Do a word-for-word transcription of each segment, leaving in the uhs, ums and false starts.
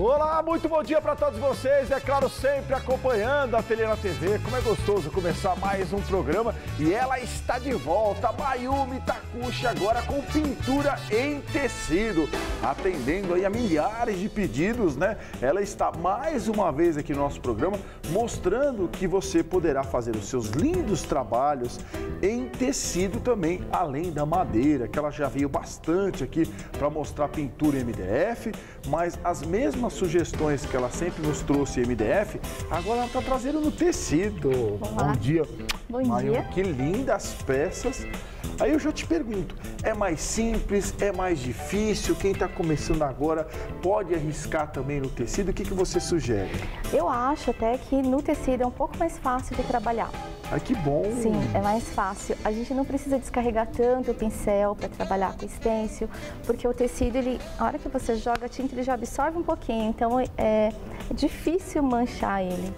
Olá, muito bom dia para todos vocês, é claro, sempre acompanhando a Ateliê na T V. Como é gostoso começar mais um programa e ela está de volta, Mayumi Takushi, agora com pintura em tecido, atendendo aí a milhares de pedidos, né? Ela está mais uma vez aqui no nosso programa, mostrando que você poderá fazer os seus lindos trabalhos em tecido também, além da madeira, que ela já veio bastante aqui para mostrar pintura em M D F, mas as mesmas sugestões que ela sempre nos trouxe em M D F, agora ela está trazendo no tecido. Olá. Bom dia. Bom Mayumi, dia. que lindas peças. Aí eu já te pergunto, é mais simples, é mais difícil? Quem está começando agora pode arriscar também no tecido? O que, que você sugere? Eu acho até que no tecido é um pouco mais fácil de trabalhar. Ai, que bom! Sim, é mais fácil. A gente não precisa descarregar tanto o pincel para trabalhar com o stencil, porque o tecido, ele, a hora que você joga a tinta, ele já absorve um pouquinho, então é, é difícil manchar ele.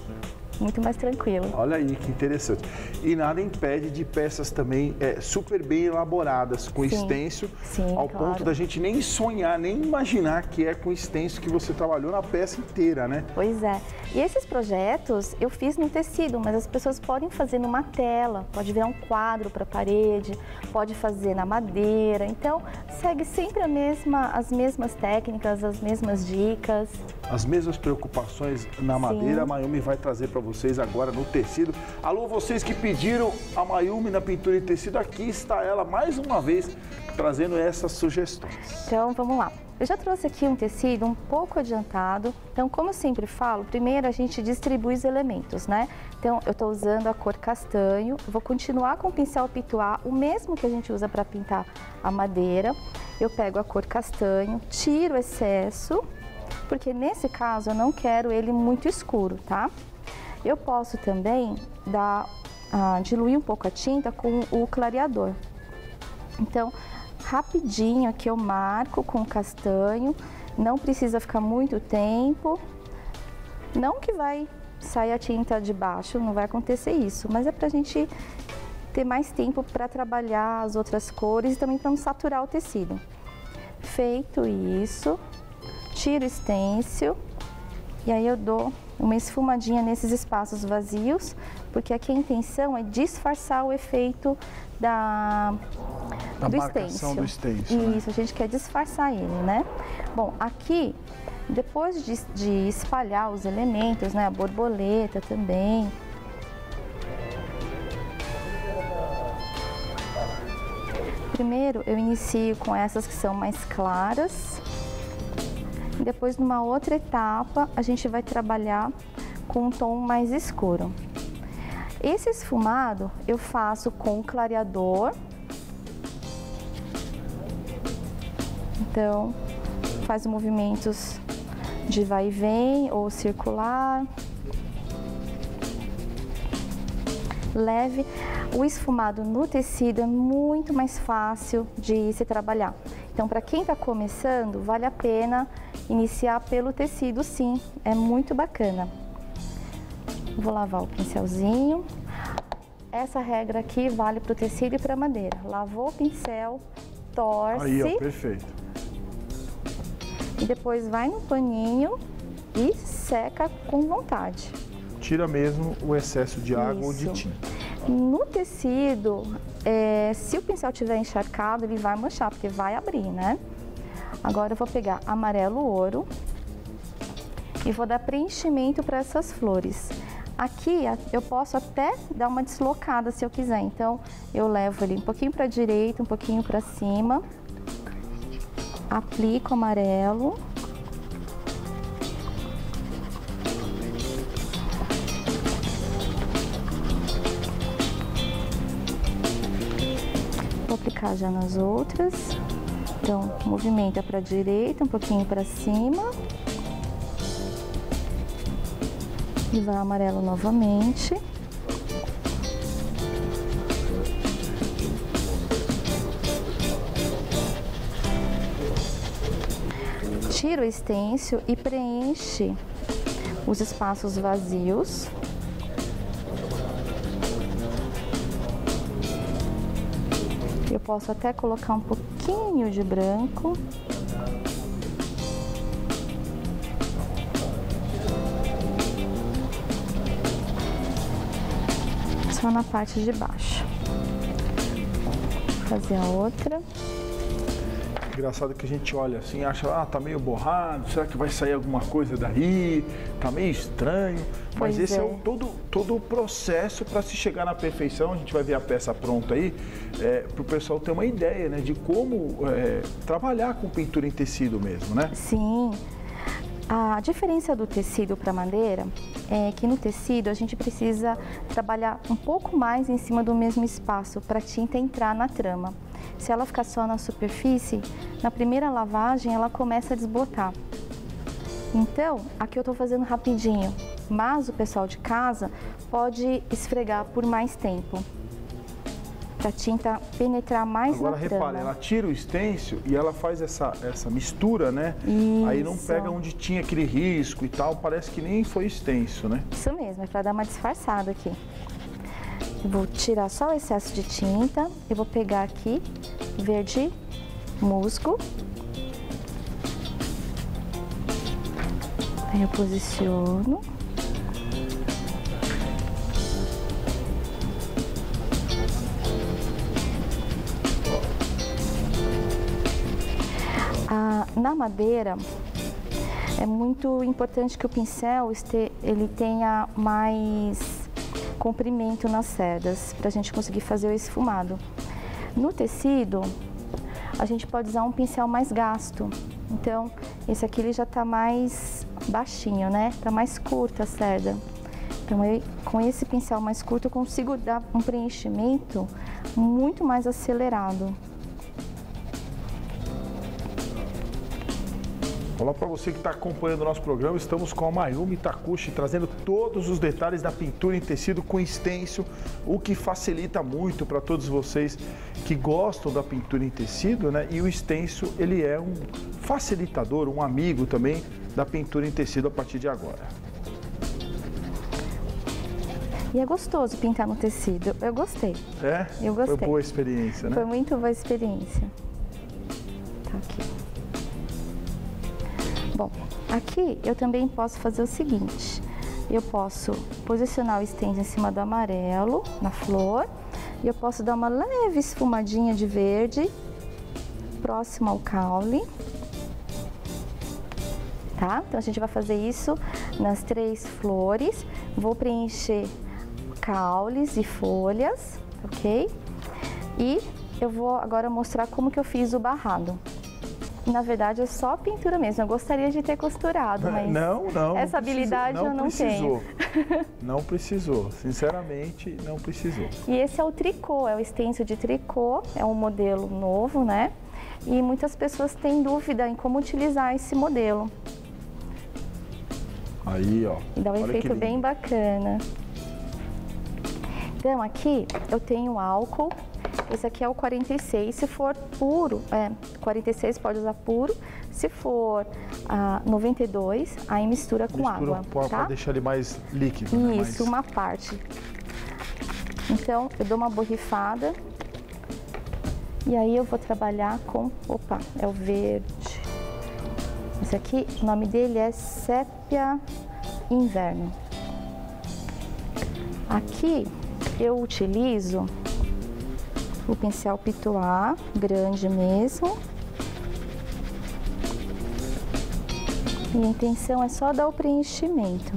Muito mais tranquilo. Olha aí, que interessante. E nada impede de peças também é, super bem elaboradas, com Sim, stencil, sim, ao claro. ponto da gente nem sonhar, nem imaginar que é com stencil que você trabalhou na peça inteira, né? Pois é. E esses projetos eu fiz no tecido, mas as pessoas podem fazer numa tela, pode virar um quadro para a parede, pode fazer na madeira. Então, segue sempre a mesma, as mesmas técnicas, as mesmas dicas. As mesmas preocupações na madeira, a Mayumi vai trazer para vocês agora no tecido. Alô, vocês que pediram a Mayumi na pintura em tecido, aqui está ela mais uma vez trazendo essas sugestões. Então, vamos lá. Eu já trouxe aqui um tecido um pouco adiantado. Então, como eu sempre falo, primeiro a gente distribui os elementos, né? Então, eu estou usando a cor castanho, vou continuar com o pincel pituá, o mesmo que a gente usa para pintar a madeira. Eu pego a cor castanho, tiro o excesso, porque nesse caso eu não quero ele muito escuro, tá? Eu posso também dar, ah, diluir um pouco a tinta com o clareador. Então, rapidinho aqui eu marco com castanho, não precisa ficar muito tempo. Não que vai sair a tinta de baixo, não vai acontecer isso, mas é pra gente ter mais tempo para trabalhar as outras cores e também para não saturar o tecido. Feito isso, tiro o stencil e aí eu dou uma esfumadinha nesses espaços vazios, porque aqui a intenção é disfarçar o efeito da, da do marcação stencil. do stencil. Isso, né? A gente quer disfarçar ele, né? Bom, aqui, depois de, de espalhar os elementos, né, a borboleta também, primeiro eu inicio com essas que são mais claras. E depois, numa outra etapa, a gente vai trabalhar com um tom mais escuro. Esse esfumado eu faço com clareador. Então, faz movimentos de vai e vem ou circular. Leve. O esfumado no tecido é muito mais fácil de se trabalhar. Então, para quem está começando, vale a pena iniciar pelo tecido, sim, é muito bacana. Vou lavar o pincelzinho. Essa regra aqui vale para o tecido e para a madeira. Lavou o pincel, torce. Aí, ó, perfeito. E depois vai no paninho e seca com vontade. Tira mesmo o excesso de água ou de Isso. tinta. No tecido, é, se o pincel estiver encharcado, ele vai manchar, porque vai abrir, né? Agora eu vou pegar amarelo ouro e vou dar preenchimento para essas flores. Aqui eu posso até dar uma deslocada se eu quiser, então eu levo ele um pouquinho para a direita, um pouquinho para cima, aplico amarelo. Vou aplicar já nas outras. Então, movimenta para a direita, um pouquinho para cima. E vai amarelo novamente. Tira o stencil e preenche os espaços vazios. Eu posso até colocar um pouquinho de branco. só na parte de baixo. Vou fazer a outra. Engraçado que a gente olha assim, acha, ah, tá meio borrado, será que vai sair alguma coisa daí? Tá meio estranho. Mas Pois esse é, é. o, todo, todo o processo para se chegar na perfeição. A gente vai ver a peça pronta aí, é, para o pessoal ter uma ideia, né, de como é, trabalhar com pintura em tecido mesmo, né? Sim. A diferença do tecido para madeira é que no tecido a gente precisa trabalhar um pouco mais em cima do mesmo espaço para a tinta entrar na trama. Se ela ficar só na superfície, na primeira lavagem ela começa a desbotar. Então, aqui eu estou fazendo rapidinho, mas o pessoal de casa pode esfregar por mais tempo, para a tinta penetrar mais Agora, na repare, trama. ela tira o estêncil e ela faz essa, essa mistura, né? Aí não Isso. pega onde tinha aquele risco e tal, parece que nem foi extenso, né? Isso mesmo, é para dar uma disfarçada aqui. Eu vou tirar só o excesso de tinta, eu vou pegar aqui verde musgo. Aí eu posiciono. Ah, na madeira, é muito importante que o pincel este, ele tenha mais comprimento nas cerdas, para a gente conseguir fazer o esfumado. No tecido, a gente pode usar um pincel mais gasto. Então, esse aqui ele já está mais baixinho, né? Está mais curta a cerda. Então, eu, com esse pincel mais curto, eu consigo dar um preenchimento muito mais acelerado. Olá para você que está acompanhando o nosso programa, estamos com a Mayumi Takushi trazendo todos os detalhes da pintura em tecido com estêncil, o que facilita muito para todos vocês que gostam da pintura em tecido, né? E o estêncil, ele é um facilitador, um amigo também da pintura em tecido a partir de agora. E é gostoso pintar no tecido, eu gostei. É? Eu gostei. Foi boa a experiência, né? Foi muito boa a experiência. Tá aqui. Bom, aqui eu também posso fazer o seguinte, eu posso posicionar o stencil em cima do amarelo, na flor, e eu posso dar uma leve esfumadinha de verde, próximo ao caule, tá? Então a gente vai fazer isso nas três flores, vou preencher caules e folhas, ok? E eu vou agora mostrar como que eu fiz o barrado. Na verdade, é só pintura mesmo. Eu gostaria de ter costurado, mas não, não, essa não habilidade precisou, eu não precisou. tenho. Não precisou, sinceramente, não precisou. E esse é o tricô, é o stencil de tricô, é um modelo novo, né? E muitas pessoas têm dúvida em como utilizar esse modelo. Aí, ó. E dá um olha que efeito lindo. bem bacana. Então, aqui eu tenho álcool. Esse aqui é o quarenta e seis, se for puro, é, quarenta e seis pode usar puro, se for ah, noventa e dois, aí mistura com Mistura água, para tá? deixar ele mais líquido, né? Isso, Mais... uma parte. Então, eu dou uma borrifada e aí eu vou trabalhar com, opa, é o verde. Esse aqui, o nome dele é Sépia Inverno. Aqui eu utilizo o pincel Pitois, grande mesmo. E a intenção é só dar o preenchimento.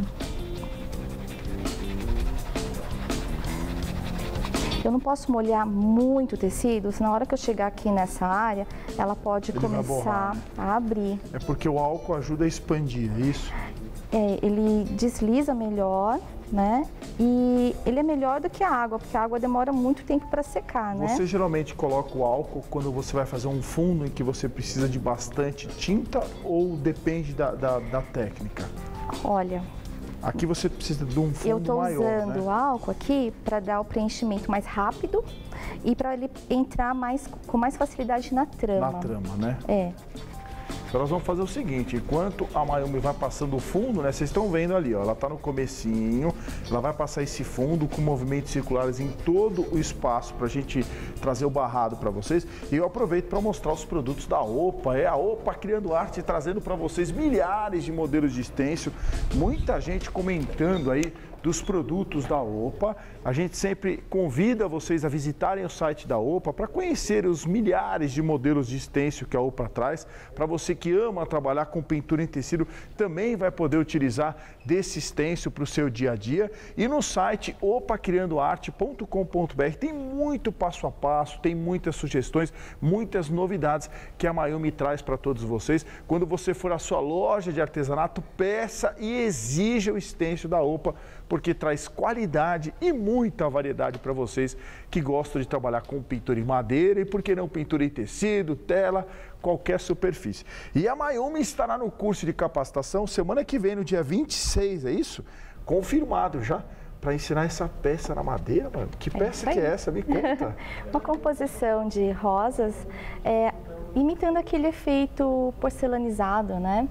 Eu não posso molhar muito o tecido, senão na hora que eu chegar aqui nessa área, ela pode Ele vai começar borrar, né? a abrir. É porque o álcool ajuda a expandir, é isso? É, ele desliza melhor, né? E ele é melhor do que a água, porque a água demora muito tempo para secar, né? Você geralmente coloca o álcool quando você vai fazer um fundo em que você precisa de bastante tinta ou depende da, da, da técnica? Olha, aqui você precisa de um fundo eu estou maior, usando né? o álcool aqui para dar o preenchimento mais rápido e para ele entrar mais, com mais facilidade na trama. Na trama, né? É. Então nós vamos fazer o seguinte, enquanto a Mayumi vai passando o fundo, né? Vocês estão vendo ali, ó, ela está no comecinho, ela vai passar esse fundo com movimentos circulares em todo o espaço para a gente trazer o barrado para vocês. E eu aproveito para mostrar os produtos da Opa, é a Opa Criando Arte, trazendo para vocês milhares de modelos de stencil, muita gente comentando aí dos produtos da Opa. A gente sempre convida vocês a visitarem o site da Opa para conhecer os milhares de modelos de stencil que a Opa traz. Para você que ama trabalhar com pintura em tecido, também vai poder utilizar desse stencil para o seu dia a dia. E no site opa criando arte ponto com ponto br tem muito passo a passo, tem muitas sugestões, muitas novidades que a Mayumi traz para todos vocês. Quando você for à sua loja de artesanato, peça e exija o stencil da Opa, porque traz qualidade e muita variedade para vocês que gostam de trabalhar com pintura em madeira e, por que não, pintura em tecido, tela, qualquer superfície. E a Mayumi estará no curso de capacitação semana que vem, no dia vinte e seis, é isso? Confirmado já, para ensinar essa peça na madeira, mano. Que peça é que é essa? Me conta. Uma composição de rosas, é, imitando aquele efeito porcelanizado, né?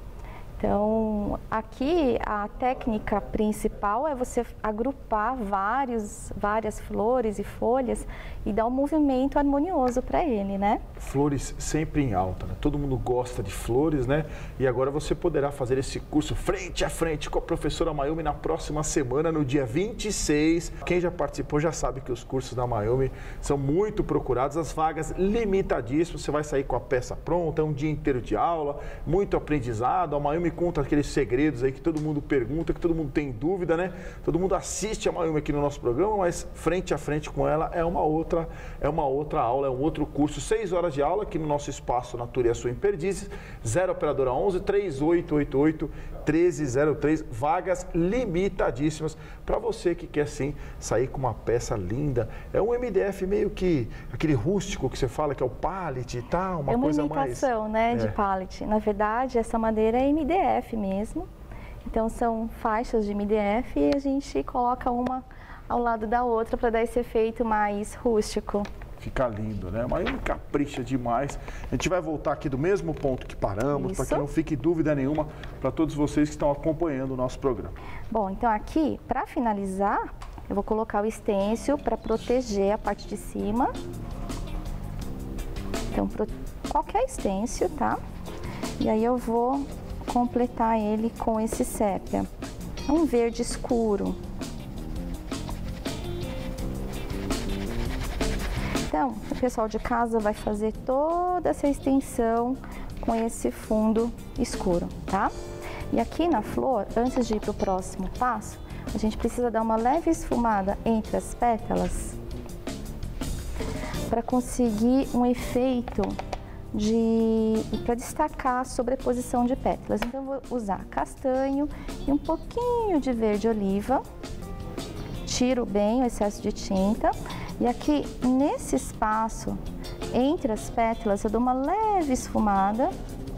Então, aqui a técnica principal é você agrupar vários, várias flores e folhas e dar um movimento harmonioso para ele, né? Flores sempre em alta, né? Todo mundo gosta de flores, né? E agora você poderá fazer esse curso frente a frente com a professora Mayumi na próxima semana, no dia vinte e seis. Quem já participou já sabe que os cursos da Mayumi são muito procurados, as vagas limitadíssimas. Você vai sair com a peça pronta, é um dia inteiro de aula, muito aprendizado. A Mayumi conta aqueles segredos aí que todo mundo pergunta, que todo mundo tem dúvida, né? Todo mundo assiste a Mayumi aqui no nosso programa, mas frente a frente com ela é uma outra, é uma outra aula, é um outro curso. Seis horas de aula aqui no nosso espaço Natura e a Sua Imperdizes. zero operadora onze, três oito oito oito, um três zero três. Vagas limitadíssimas para você que quer sim sair com uma peça linda. É um M D F meio que aquele rústico que você fala que é o pallet e tal, uma coisa mais... É uma coisa imitação, mais... né, é. de pallet. Na verdade, essa madeira é M D F mesmo. Então, são faixas de M D F e a gente coloca uma ao lado da outra para dar esse efeito mais rústico. Fica lindo, né? Mas ele capricha demais. A gente vai voltar aqui do mesmo ponto que paramos, para que não fique dúvida nenhuma para todos vocês que estão acompanhando o nosso programa. Bom, então aqui, para finalizar, eu vou colocar o stencil para proteger a parte de cima. Então, qualquer stencil, tá? E aí eu vou completar ele com esse sépia. Um verde escuro. Então, o pessoal de casa vai fazer toda essa extensão com esse fundo escuro, tá? E aqui na flor, antes de ir para o próximo passo, a gente precisa dar uma leve esfumada entre as pétalas para conseguir um efeito de para destacar a sobreposição de pétalas. Então, eu vou usar castanho e um pouquinho de verde oliva. Tiro bem o excesso de tinta. E aqui, nesse espaço, entre as pétalas, eu dou uma leve esfumada.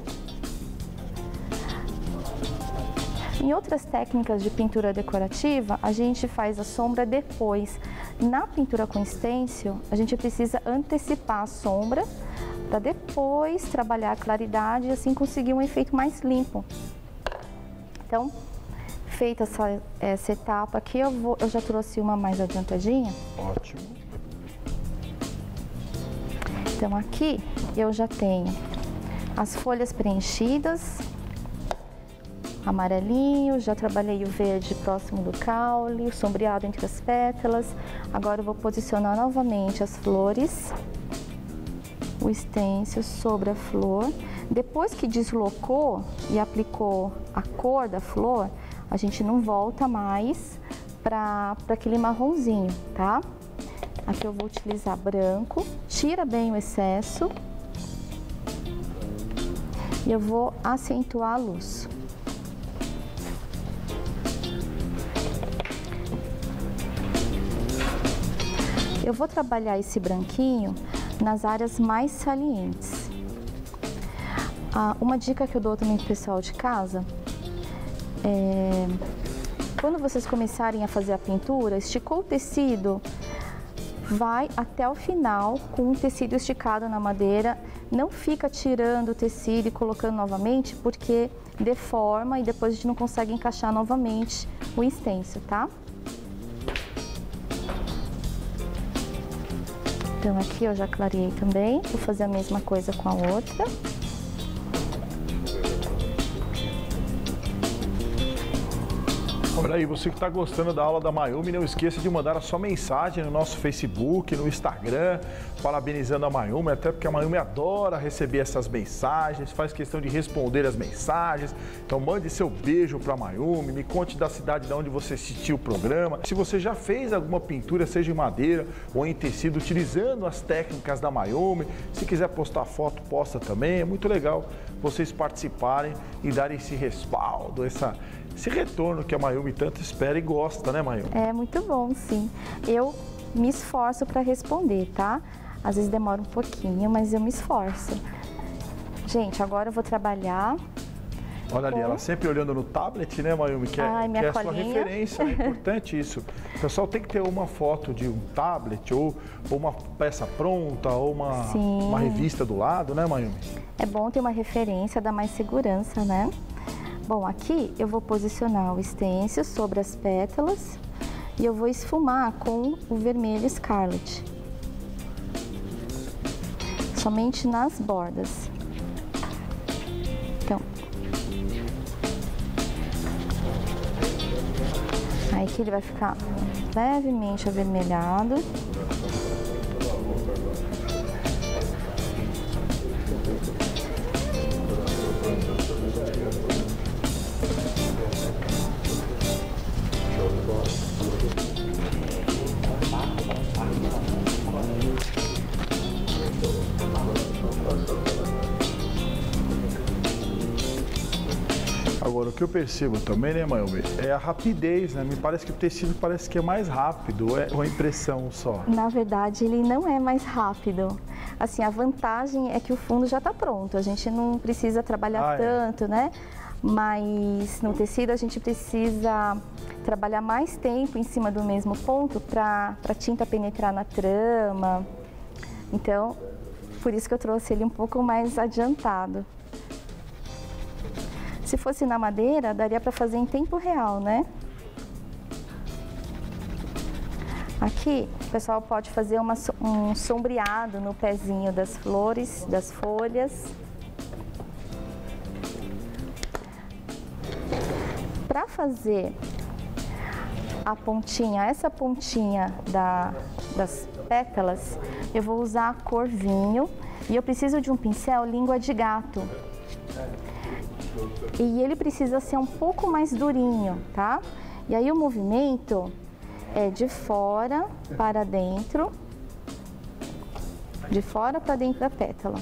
Em outras técnicas de pintura decorativa, a gente faz a sombra depois. Na pintura com stencil, a gente precisa antecipar a sombra para depois trabalhar a claridade e assim conseguir um efeito mais limpo. Então, feita essa, essa etapa aqui, eu, vou, eu já trouxe uma mais adiantadinha. Ótimo. Então, aqui eu já tenho as folhas preenchidas, amarelinho, já trabalhei o verde próximo do caule, o sombreado entre as pétalas. Agora eu vou posicionar novamente as flores, o stencil sobre a flor. Depois que deslocou e aplicou a cor da flor, a gente não volta mais para aquele marronzinho, tá? Aqui eu vou utilizar branco, tira bem o excesso e eu vou acentuar a luz. Eu vou trabalhar esse branquinho nas áreas mais salientes. Ah, uma dica que eu dou também para o pessoal de casa é, quando vocês começarem a fazer a pintura, esticou o tecido, vai até o final com o tecido esticado na madeira. Não fica tirando o tecido e colocando novamente, porque deforma e depois a gente não consegue encaixar novamente o stencil, tá? Então aqui eu já clareei também, vou fazer a mesma coisa com a outra. Olha aí, você que está gostando da aula da Mayumi, não esqueça de mandar a sua mensagem no nosso Facebook, no Instagram, parabenizando a Mayumi, até porque a Mayumi adora receber essas mensagens, faz questão de responder as mensagens. Então mande seu beijo para a Mayumi, me conte da cidade de onde você assistiu o programa. Se você já fez alguma pintura, seja em madeira ou em tecido, utilizando as técnicas da Mayumi, se quiser postar foto, posta também. É muito legal vocês participarem e darem esse respaldo, essa... esse retorno que a Mayumi tanto espera e gosta, né, Mayumi? É muito bom, sim. Eu me esforço para responder, tá? Às vezes demora um pouquinho, mas eu me esforço. Gente, agora eu vou trabalhar. Olha ali, com... ela sempre olhando no tablet, né, Mayumi? Que é, Ai, minha que é a sua colinha. referência, é importante isso. O pessoal tem que ter uma foto de um tablet ou, ou uma peça pronta ou uma, uma revista do lado, né, Mayumi? É bom ter uma referência, dá mais segurança, né? Bom, aqui eu vou posicionar o stencil sobre as pétalas e eu vou esfumar com o vermelho Scarlet. Somente nas bordas. Então. Aí que ele vai ficar levemente avermelhado. Agora, o que eu percebo também, né, Mayumi, é a rapidez, né? Me parece que o tecido parece que é mais rápido, é uma impressão só. Na verdade, ele não é mais rápido. Assim, a vantagem é que o fundo já está pronto, a gente não precisa trabalhar ah, tanto, é. né? Mas no tecido a gente precisa trabalhar mais tempo em cima do mesmo ponto para a tinta penetrar na trama. Então, por isso que eu trouxe ele um pouco mais adiantado. Se fosse na madeira, daria para fazer em tempo real, né? Aqui, o pessoal pode fazer uma, um sombreado no pezinho das flores, das folhas. Para fazer a pontinha, essa pontinha da, das pétalas, eu vou usar a cor vinho e eu preciso de um pincel língua de gato. E ele precisa ser um pouco mais durinho, tá? E aí o movimento é de fora para dentro, de fora para dentro da pétala.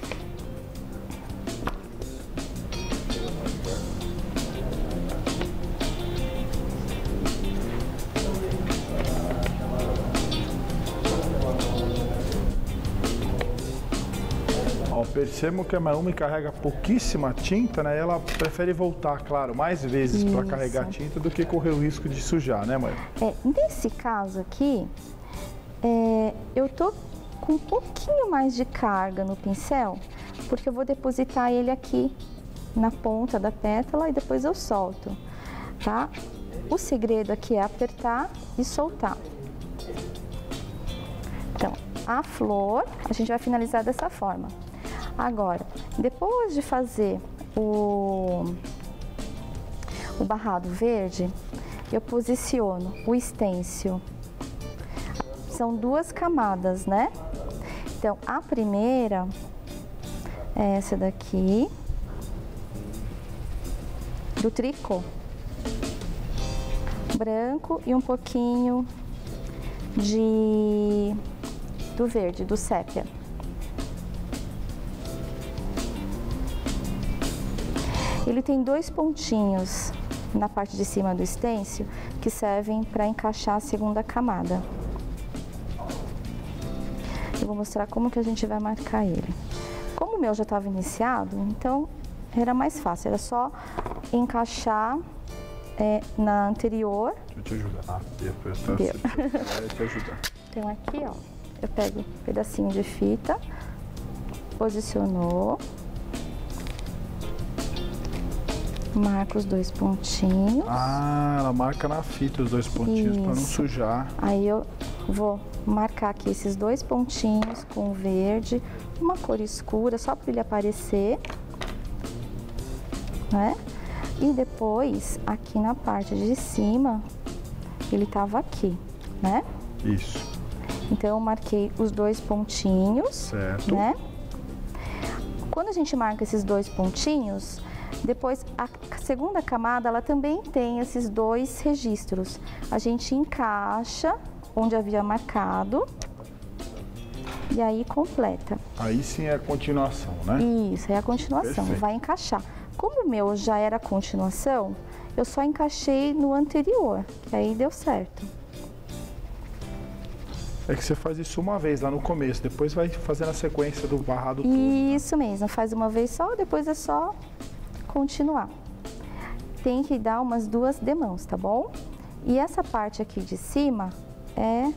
Percebam que a Mayumi carrega pouquíssima tinta, né? Ela prefere voltar, claro, mais vezes para carregar tinta do que correr o risco de sujar, né, Mayumi? É, nesse caso aqui, é, eu tô com um pouquinho mais de carga no pincel, porque eu vou depositar ele aqui na ponta da pétala e depois eu solto, tá? O segredo aqui é apertar e soltar. Então, a flor, a gente vai finalizar dessa forma. Agora, depois de fazer o, o barrado verde, eu posiciono o stencil. São duas camadas, né? Então, a primeira é essa daqui, do tricô. Branco e um pouquinho de, do verde, do sépia. Ele tem dois pontinhos na parte de cima do stencil que servem para encaixar a segunda camada. Eu vou mostrar como que a gente vai marcar ele. Como o meu já estava iniciado, então era mais fácil, era só encaixar é, na anterior. Deixa eu te ajudar. Ah, eu te ajudar. Então aqui, ó, eu pego um pedacinho de fita, posicionou, marco os dois pontinhos. Ah, ela marca na fita os dois pontinhos para não sujar. Aí eu vou marcar aqui esses dois pontinhos com verde, uma cor escura, só para ele aparecer, né? E depois, aqui na parte de cima, ele tava aqui, né? Isso. Então, eu marquei os dois pontinhos, certo, né? Quando a gente marca esses dois pontinhos, depois a segunda camada, ela também tem esses dois registros. A gente encaixa onde havia marcado e aí completa. Aí sim é a continuação, né? Isso, é a continuação, perfeito, vai encaixar. Como o meu já era a continuação, eu só encaixei no anterior, que aí deu certo. É que você faz isso uma vez lá no começo, depois vai fazendo a sequência do barrado todo. Isso mesmo, faz uma vez só, depois é só continuar. Tem que dar umas duas demãos, tá bom? E essa parte aqui de cima é,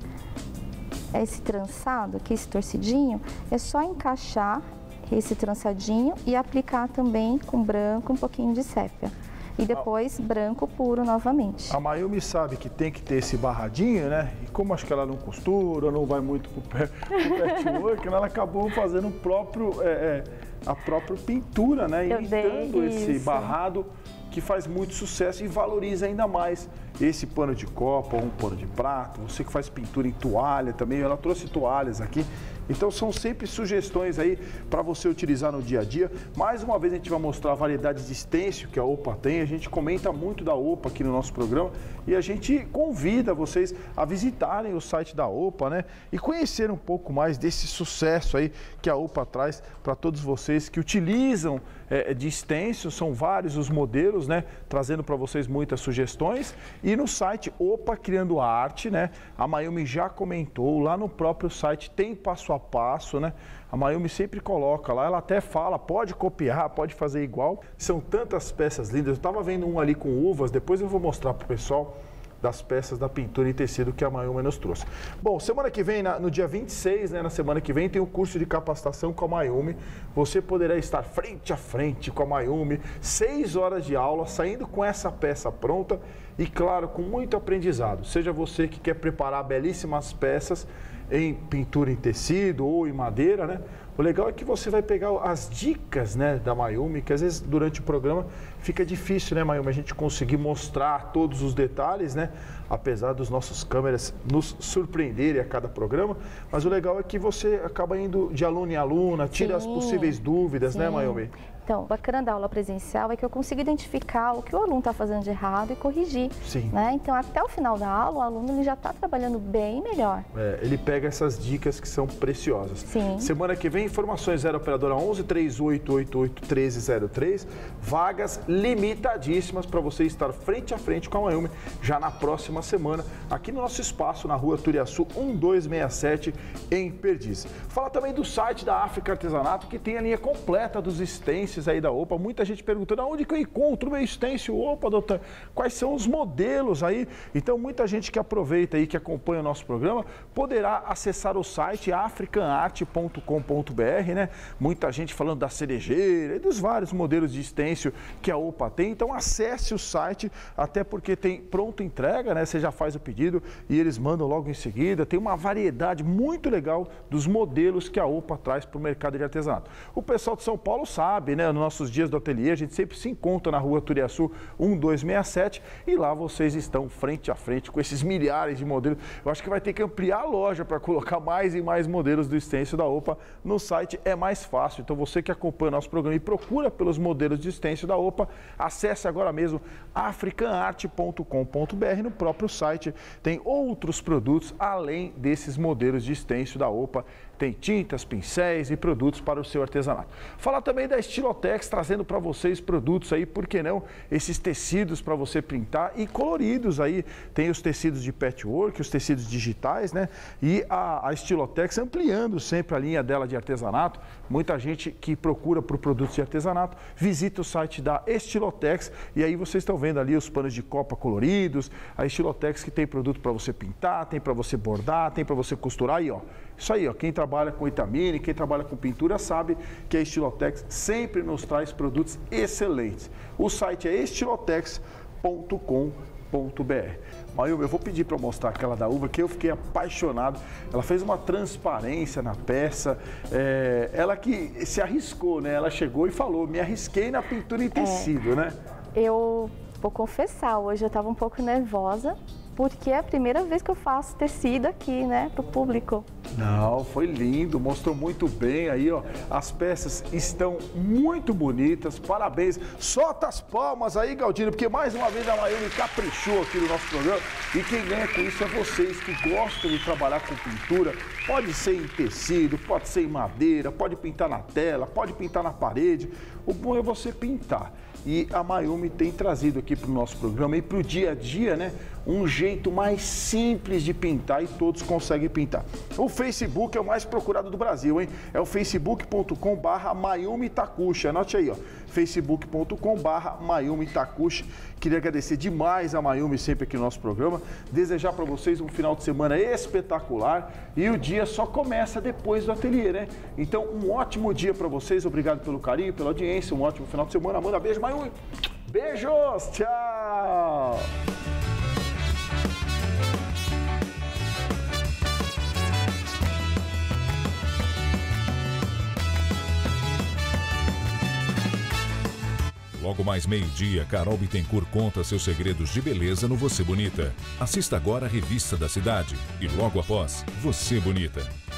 é esse trançado aqui, esse torcidinho, é só encaixar esse trançadinho e aplicar também com branco, um pouquinho de sépia. E depois branco puro novamente. A Mayumi sabe que tem que ter esse barradinho, né? E como acho que ela não costura, não vai muito pro patchwork, ela acabou fazendo o próprio, é, é, a própria pintura, né? Eu imitando esse barrado que faz muito sucesso e valoriza ainda mais esse pano de copa ou um pano de prato. Você que faz pintura em toalha também, ela trouxe toalhas aqui. Então são sempre sugestões aí para você utilizar no dia a dia. Mais uma vez a gente vai mostrar a variedade de stencil que a Opa tem. A gente comenta muito da Opa aqui no nosso programa e a gente convida vocês a visitarem o site da Opa, né? E conhecer um pouco mais desse sucesso aí que a Opa traz para todos vocês que utilizam é, de stencil. São vários os modelos, né? Trazendo para vocês muitas sugestões. E no site Opa Criando Arte, né? A Mayumi já comentou, lá no próprio site tem passo a passo, né? A Mayumi sempre coloca lá, ela até fala, pode copiar, pode fazer igual. São tantas peças lindas. Eu estava vendo um ali com uvas, depois eu vou mostrar para o pessoal das peças da pintura em tecido que a Mayumi nos trouxe. Bom, semana que vem, na, no dia vinte e seis, né, na semana que vem, tem o curso de capacitação com a Mayumi. Você poderá estar frente a frente com a Mayumi, seis horas de aula, saindo com essa peça pronta e, claro, com muito aprendizado. Seja você que quer preparar belíssimas peças em pintura em tecido ou em madeira, né? O legal é que você vai pegar as dicas, né, da Mayumi, que às vezes durante o programa fica difícil, né, Mayumi, a gente conseguir mostrar todos os detalhes, né? Apesar dos nossos câmeras nos surpreenderem a cada programa, mas o legal é que você acaba indo de aluno em aluna, tira sim, as possíveis dúvidas, sim, né, Mayumi? Então, o bacana da aula presencial é que eu consigo identificar o que o aluno está fazendo de errado e corrigir. Sim. Né? Então, até o final da aula, o aluno ele já está trabalhando bem melhor. É, ele pega essas dicas que são preciosas. Sim. Semana que vem, informações zero operadora onze, três oito oito oito, um três zero três. Vagas limitadíssimas para você estar frente a frente com a Mayumi já na próxima semana, aqui no nosso espaço, na rua Turiaçu, um dois seis sete, em Perdiz. Fala também do site da África Artesanato, que tem a linha completa dos stencils aí da Opa. Muita gente perguntando aonde que eu encontro o meu stencil Opa, doutor? Quais são os modelos aí? Então, muita gente que aproveita aí, que acompanha o nosso programa, poderá acessar o site african art ponto com ponto br, né? Muita gente falando da cerejeira e dos vários modelos de stencil que a Opa tem. Então, acesse o site, até porque tem pronta entrega, né? Você já faz o pedido e eles mandam logo em seguida. Tem uma variedade muito legal dos modelos que a Opa traz para o mercado de artesanato. O pessoal de São Paulo sabe, né? Nos nossos dias do ateliê, a gente sempre se encontra na rua Turiaçu, um dois seis sete, e lá vocês estão frente a frente com esses milhares de modelos. Eu acho que vai ter que ampliar a loja para colocar mais e mais modelos do stencil da Opa. No site é mais fácil. Então, você que acompanha o nosso programa e procura pelos modelos de stencil da Opa, acesse agora mesmo african art ponto com ponto br. No próprio site tem outros produtos além desses modelos de stencil da Opa. Tem tintas, pincéis e produtos para o seu artesanato. Falar também da Estilotex, trazendo para vocês produtos aí, por que não, esses tecidos para você pintar e coloridos aí. Tem os tecidos de patchwork, os tecidos digitais, né? E a, a Estilotex ampliando sempre a linha dela de artesanato. Muita gente que procura por produtos de artesanato, visita o site da Estilotex e aí vocês estão vendo ali os panos de copa coloridos. A Estilotex que tem produto para você pintar, tem para você bordar, tem para você costurar aí, ó. Isso aí, ó, quem trabalha com Itamine, quem trabalha com pintura sabe que a Estilotex sempre nos traz produtos excelentes. O site é estilotex ponto com ponto br. Mayumi, eu vou pedir para mostrar aquela da uva que eu fiquei apaixonado. Ela fez uma transparência na peça, é, ela que se arriscou, né? Ela chegou e falou, me arrisquei na pintura em tecido, é, né? Eu vou confessar, hoje eu estava um pouco nervosa, porque é a primeira vez que eu faço tecido aqui, né, para o público. Não, foi lindo, mostrou muito bem aí, ó. As peças estão muito bonitas, parabéns. Solta as palmas aí, Galdino, porque mais uma vez a Mayumi caprichou aqui no nosso programa. E quem ganha com isso é vocês que gostam de trabalhar com pintura. Pode ser em tecido, pode ser em madeira, pode pintar na tela, pode pintar na parede. O bom é você pintar. E a Mayumi tem trazido aqui para o nosso programa e para o dia a dia, né? Um jeito mais simples de pintar e todos conseguem pintar. O Facebook é o mais procurado do Brasil, hein? É o facebook ponto com barra Mayumi Takushi. Anote aí, ó. facebook ponto com barra Mayumi Takushi. Queria agradecer demais a Mayumi sempre aqui no nosso programa. Desejar para vocês um final de semana espetacular. E o dia só começa depois do ateliê, né? Então, um ótimo dia para vocês. Obrigado pelo carinho, pela audiência. Um ótimo final de semana. Manda beijo, Mayumi. Beijos. Tchau. Logo mais meio-dia, Carol Bittencourt conta seus segredos de beleza no Você Bonita. Assista agora a Revista da Cidade e logo após, Você Bonita.